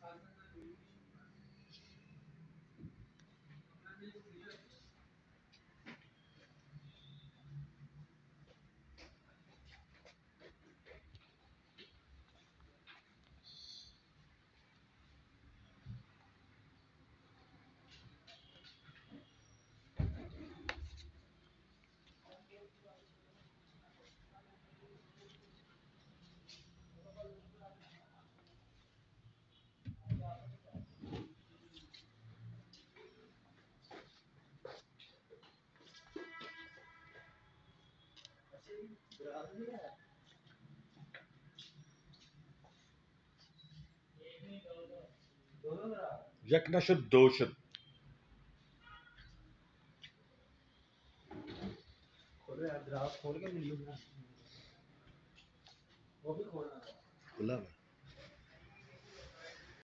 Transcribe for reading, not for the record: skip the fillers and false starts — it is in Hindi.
यज्ञशुद्ध दोषुद्ध खोलो यार, ग्राफ खोल के वीडियो बना। वो भी खोलना है। खुला है।